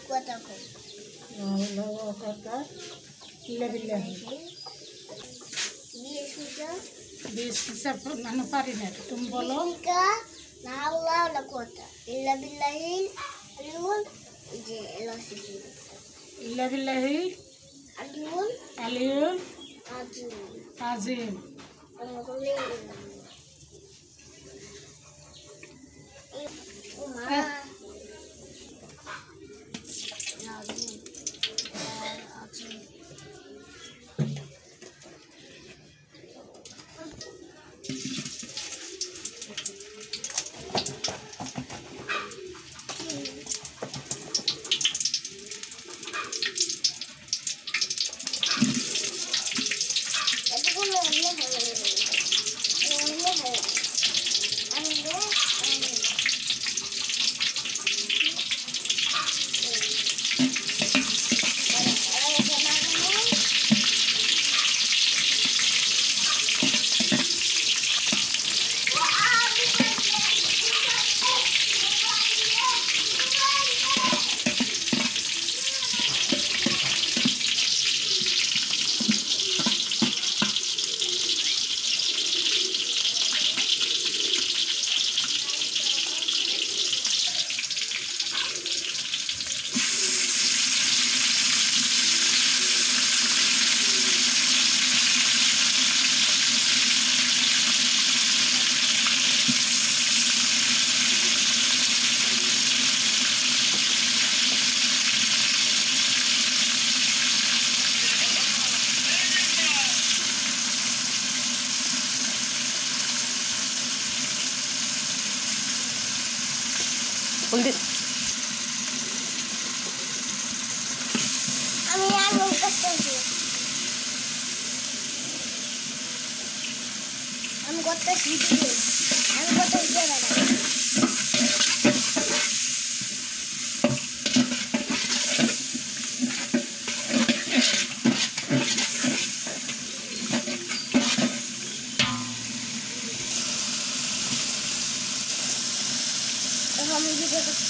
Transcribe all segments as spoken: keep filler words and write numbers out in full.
kataku. La ilaha kata illa billah. Bismika. Bismika mana pari na tum bolo. Bismika la hawla wala quwwata illa billahil aliyul je elosiki. Illa billahi Aliyul aliyul azim. azim. Umar. Hold it. আমি আর করতেছি আমি করতেছি আমি করতেছি দাদা আমি video করতেছি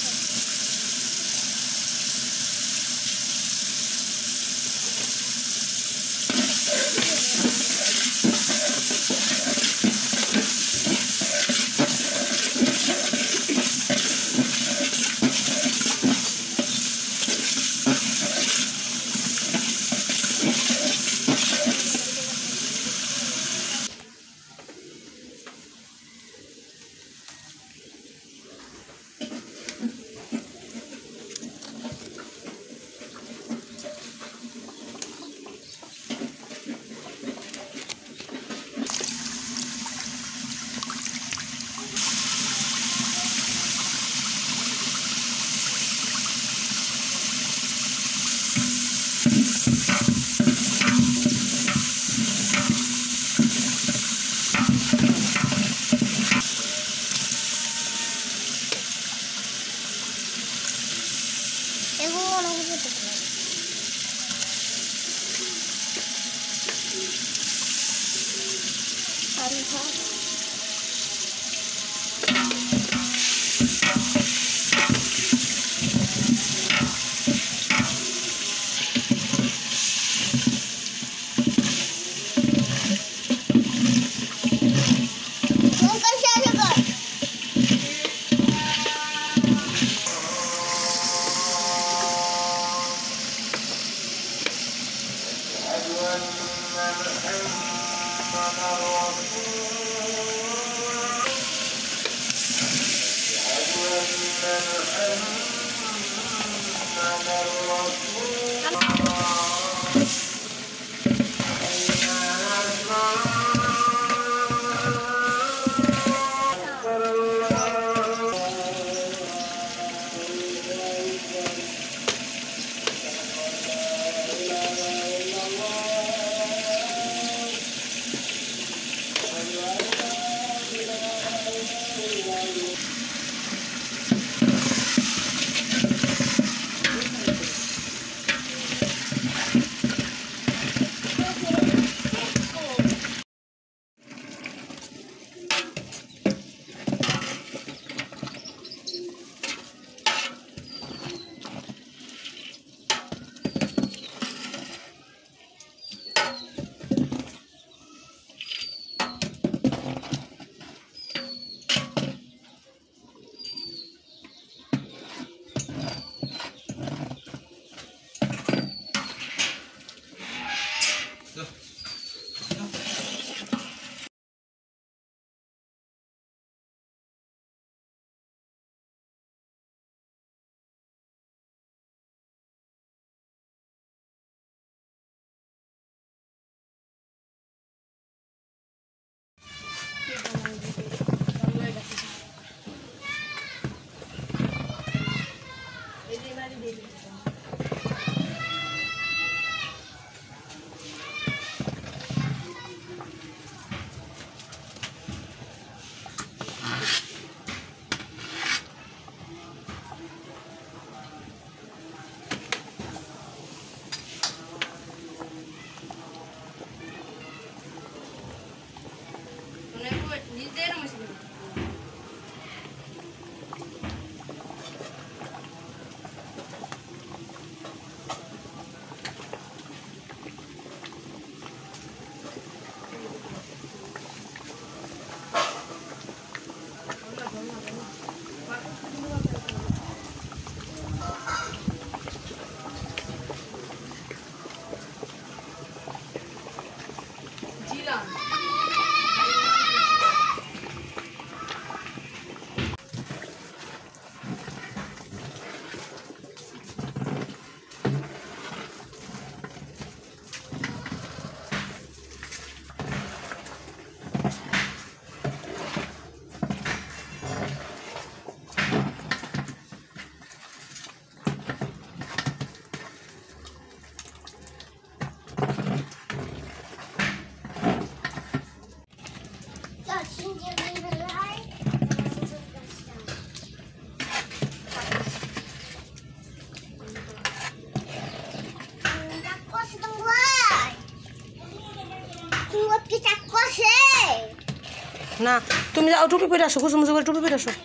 না তুমি যাও টুপি পরে আসো, কুসুম করে টুপি পরে আসো।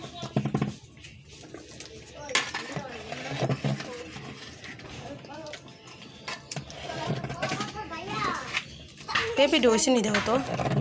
পেঁপে ডইছে নি দেখো তো।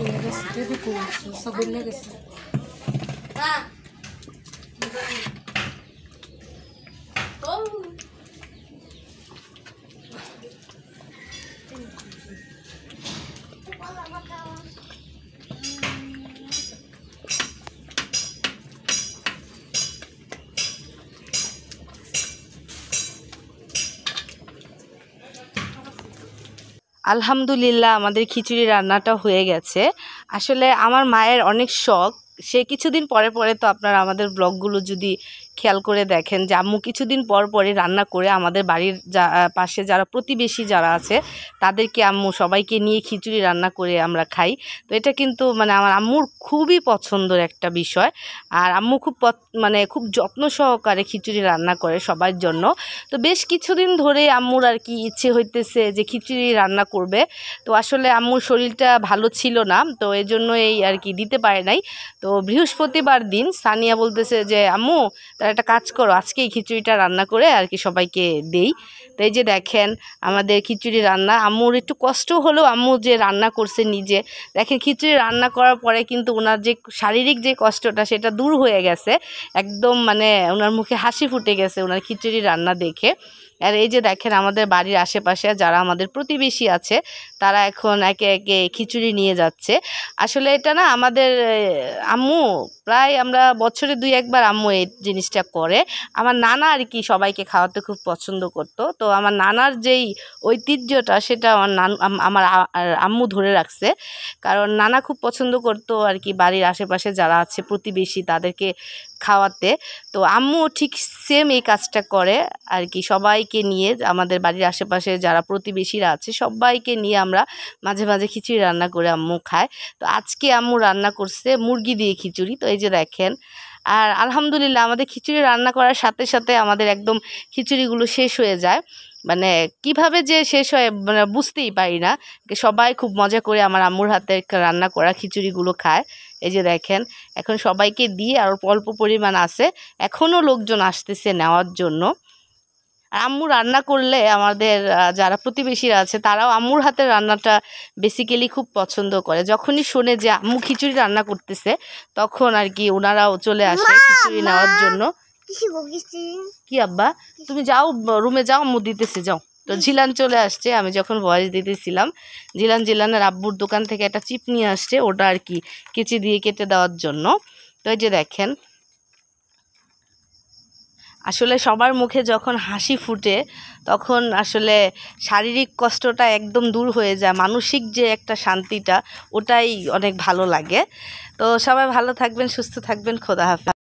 আলহামদুলিল্লাহ আমাদের খিচুড়ি রান্নাটা হয়ে গেছে। আসলে আমার মায়ের অনেক শখ, সে কিছুদিন পরে পরে তো আপনারা আমাদের ব্লগগুলো যদি খেয়াল করে দেখেন যে আম্মু কিছুদিন পর পরে রান্না করে আমাদের বাড়ির যা পাশে যারা প্রতিবেশী যারা আছে তাদেরকে আম্মু সবাইকে নিয়ে খিচুড়ি রান্না করে আমরা খাই। তো এটা কিন্তু মানে আমার আম্মুর খুবই পছন্দের একটা বিষয়। আর আম্মু খুব মানে খুব যত্ন সহকারে খিচুড়ি রান্না করে সবার জন্য। তো বেশ কিছুদিন ধরে আম্মুর আর কি ইচ্ছে হইতেছে যে খিচুড়ি রান্না করবে। তো আসলে আম্মুর শরীরটা ভালো ছিল না, তো এই জন্য এই আর কি দিতে পারে নাই। তো বৃহস্পতিবার দিন সানিয়া বলতেছে যে আম্মু তার একটা কাজ করো, আজকেই খিচুড়িটা রান্না করে আর কি সবাইকে দেই। তো এই যে দেখেন আমাদের খিচুড়ি রান্না, আম্মুর একটু কষ্ট হলেও আম্মু যে রান্না করছে নিজে, দেখেন খিচুড়ি রান্না করার পরে কিন্তু ওনার যে শারীরিক যে কষ্টটা সেটা দূর হয়ে গেছে, একদম মানে ওনার মুখে হাসি ফুটে গেছে ওনার খিচুড়ি রান্না দেখে। আর এই যে দেখেন আমাদের বাড়ির আশেপাশে যারা আমাদের প্রতিবেশী আছে তারা এখন একে একে খিচুড়ি নিয়ে যাচ্ছে। আসলে এটা না আমাদের আম্মু প্রায় আমরা বছরে দুই একবার আম্মু এই জিনিসটা করে। আমার নানা আর কি সবাইকে খাওয়াতে খুব পছন্দ করতো। তো আমার নানার যেই ঐতিহ্যটা সেটা আমার নান আমার আম্মু ধরে রাখছে, কারণ নানা খুব পছন্দ করতো আর কি বাড়ির আশেপাশে যারা আছে প্রতিবেশী তাদেরকে খাওয়াতে। তো আম্মু ঠিক সেম এই কাজটা করে আর কি, সবাইকে নিয়ে আমাদের বাড়ির আশেপাশে যারা প্রতিবেশীরা আছে সবাইকে নিয়ে আমরা মাঝে মাঝে খিচুড়ি রান্না করে আম্মু খায়। তো আজকে আম্মু রান্না করছে মুরগি দিয়ে খিচুড়ি। তো এই যে দেখেন, আর আলহামদুলিল্লাহ আমাদের খিচুড়ি রান্না করার সাথে সাথে আমাদের একদম খিচুড়িগুলো শেষ হয়ে যায়, মানে কিভাবে যে শেষ হয় মানে বুঝতেই পারি না। সবাই খুব মজা করে আমার আম্মুর হাতে রান্না করা খিচুড়িগুলো খায়। এই যে দেখেন এখন সবাইকে দিয়ে আর অল্প পরিমাণ আছে, এখনও লোকজন আসতেছে নেওয়ার জন্য। আর আম্মু রান্না করলে আমাদের যারা প্রতিবেশীরা আছে তারাও আম্মুর হাতের রান্নাটা বেসিক্যালি খুব পছন্দ করে। যখনই শোনে যে আম্মু খিচুড়ি রান্না করতেছে তখন আর কি ওনারাও চলে আসে খিচুড়ি নেওয়ার জন্য। কি আব্বা তুমি যাও রুমে যাও, আম্মু দিতেছে যাও। তো জিলান চলে আসছে, আমি যখন ভয়েস দিতেছিলাম জিলান জিলানের আব্বুর দোকান থেকে একটা চিপ নিয়ে আসছে, ওটা আর কি কেচি দিয়ে কেটে দেওয়ার জন্য। তো এই যে দেখেন আসলে সবার মুখে যখন হাসি ফুটে তখন আসলে শারীরিক কষ্টটা একদম দূর হয়ে যায়, মানসিক যে একটা শান্তিটা ওটাই অনেক ভালো লাগে। তো সবাই ভালো থাকবেন, সুস্থ থাকবেন, খোদা হাফেজ।